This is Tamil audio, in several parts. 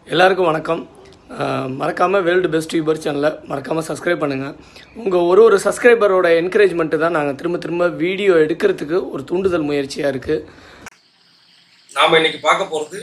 எல்லாருக்கும் வணக்கம். மறக்காமல் வேர்ல்டு பெஸ்ட் யூபர் சேனலை மறக்காமல் சப்ஸ்கிரைப் பண்ணுங்கள். உங்கள் ஒரு சப்ஸ்கிரைபரோட என்கரேஜ்மெண்ட்டு தான் நாங்கள் திரும்ப வீடியோ எடுக்கிறதுக்கு ஒரு தூண்டுதல் முயற்சியாக இருக்குது. நாம் இன்னைக்கு பார்க்க போகிறது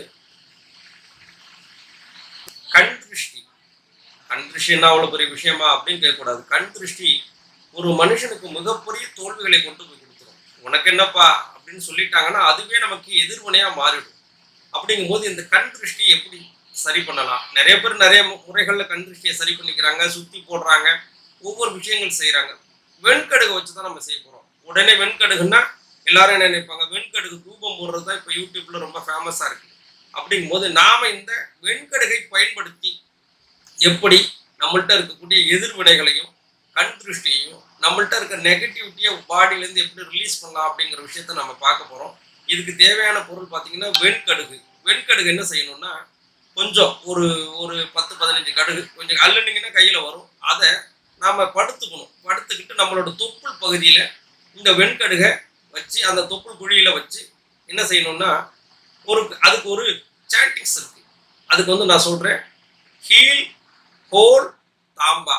கண் திருஷ்டி. கண் திருஷ்டின்னா அவ்வளோ பெரிய விஷயமா அப்படின்னு கேட்கக்கூடாது. கண் திருஷ்டி ஒரு மனுஷனுக்கு மிகப்பெரிய தோல்விகளை கொண்டு போய் கொடுத்துரும். உனக்கு என்னப்பா அப்படின்னு சொல்லிட்டாங்கன்னா அதுவே நமக்கு எதிர்வினையாக மாறிடும். அப்படிங்கும்போது இந்த கண் திருஷ்டி எப்படி சரி பண்ணலாம்? நிறைய பேர் நிறைய முறைகளில் கண் திருஷ்டியை சரி பண்ணிக்கிறாங்க, சுற்றி போடுறாங்க, ஒவ்வொரு விஷயங்கள் செய்கிறாங்க. வெண்கடுகை வச்சு தான் நம்ம செய்ய போகிறோம். உடனே வெண்கடுகுன்னா எல்லாரும் என்ன நினைப்பாங்க, வெண்கடுகு தூபம் போடுறது தான் இப்போ யூடியூப்ல ரொம்ப ஃபேமஸாக இருக்குது. அப்படிங்கும்போது நாம் இந்த வெண்கடுகை பயன்படுத்தி எப்படி நம்மள்கிட்ட இருக்கக்கூடிய எதிர்வினைகளையும் கண் திருஷ்டியையும் நம்மள்கிட்ட இருக்க நெகட்டிவிட்டியை பாடியிலேருந்து எப்படி ரிலீஸ் பண்ணலாம் அப்படிங்கிற விஷயத்த நம்ம பார்க்க போகிறோம். இதுக்கு தேவையான பொருள் பார்த்தீங்கன்னா வெண்கடுகு. வெண்கடுகு என்ன செய்யணும்னா, கொஞ்சம் ஒரு 10-15 கடுகு கொஞ்சம் அள்ளுனீங்கன்னா கையில் வரும். அதை நாம் படுத்துக்கணும். படுத்துக்கிட்டு நம்மளோட தொப்புள் பகுதியில் இந்த வெண்கடுகை வச்சு அந்த தொப்புள் குழியில் வச்சு என்ன செய்யணும்னா, அதுக்கு ஒரு சாண்டிங்ஸ் இருக்குது. அதுக்கு நான் சொல்கிறேன், ஹீல் ஹோல் தாம்பா,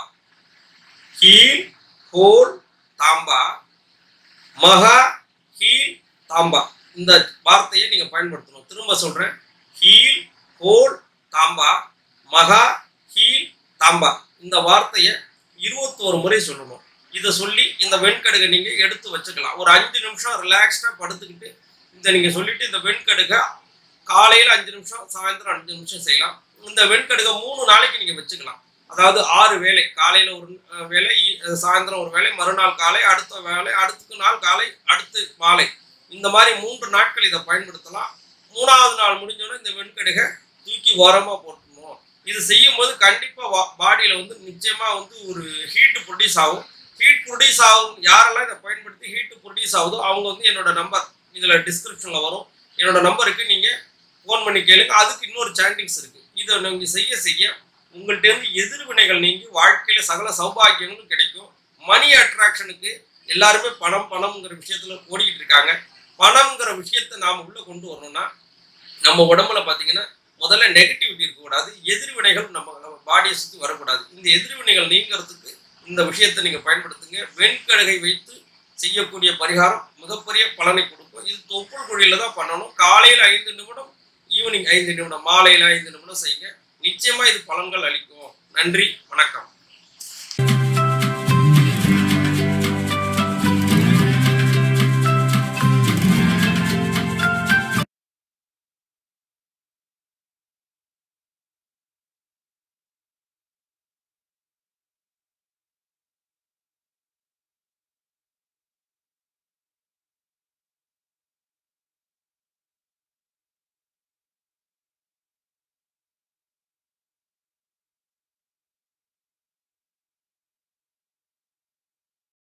ஹீல் ஹோல் தாம்பா, மகா ஹீல் தாம்பா. இந்த வார்த்தையை நீங்கள் பயன்படுத்தணும். திரும்ப சொல்கிறேன், ஹீல் ஹோல் தாம்பா, மகா ஹீல் தாம்பா. இந்த வார்த்தையை 21 முறை சொல்லணும். இதை சொல்லி இந்த வெண்கடுகை நீங்கள் எடுத்து வச்சுக்கலாம். ஒரு 5 நிமிஷம் ரிலாக்ஸ்டாக படுத்துக்கிட்டு இதை நீங்கள் சொல்லிட்டு இந்த வெண்கடுகை காலையில் 5 நிமிஷம், சாயந்தரம் 5 நிமிஷம் செய்யலாம். இந்த வெண்கடுகை 3 நாளைக்கு நீங்கள் வச்சுக்கலாம். அதாவது 6 வேளை, காலையில் ஒரு வேளை, சாயந்தரம் ஒரு வேளை, மறுநாள் காலை, அடுத்த வேளை, அடுத்த நாள் காலை, அடுத்து மாலை, இந்த மாதிரி 3 நாட்கள் இதை பயன்படுத்தலாம். 3ஆவது நாள் முடிஞ்சோன்னா இந்த வெண்கடுகை தூக்கி ஓரமாக போட்டுருணும். இது செய்யும் போது கண்டிப்பாக பாடியில் நிச்சயமாக ஒரு ஹீட்டு ப்ரொடியூஸ் ஆகும். ஹீட் ப்ரொடியூஸ் ஆகும். யாரெல்லாம் இதை பயன்படுத்தி ஹீட்டு ப்ரொடியூஸ் ஆகுதோ அவங்க என்னோட நம்பர் இதில் டிஸ்கிரிப்ஷனில் வரும். என்னோட நம்பருக்கு நீங்கள் ஃபோன் பண்ணி கேளுங்க. அதுக்கு இன்னொரு சாண்டிங்ஸ் இருக்குது. இதை நீங்கள் செய்ய செய்ய உங்கள்கிட்டருந்து எதிர்வினைகள் நீங்கி வாழ்க்கையில் சகல சௌபாகியங்களும் கிடைக்கும். மணி அட்ராக்ஷனுக்கு எல்லாருமே பணம்ங்கிற விஷயத்தில் ஓடிக்கிட்டு இருக்காங்க. பணம்ங்கிற விஷயத்தை நாம் உள்ளே கொண்டு வரணும்னா நம்ம உடம்புல பார்த்தீங்கன்னா முதல்ல நெகட்டிவிட்டி இருக்கக்கூடாது, எதிர்வினைகள் நம்ம பாடியை சுற்றி வரக்கூடாது. இந்த எதிர்வினைகள் நீங்கிறதுக்கு இந்த விஷயத்தை நீங்கள் பயன்படுத்துங்க. வெண்கடுகை வைத்து செய்யக்கூடிய பரிகாரம் மிகப்பெரிய பலனை கொடுக்கும். இது தொப்புள் குழியில் தான் பண்ணணும். காலையில் 5 நிமிடம், ஈவினிங் 5 நிமிடம், மாலையில் 5 நிமிடம் செய்யுங்க. நிச்சயமாக இது பலன்கள் அளிக்கும். நன்றி, வணக்கம்.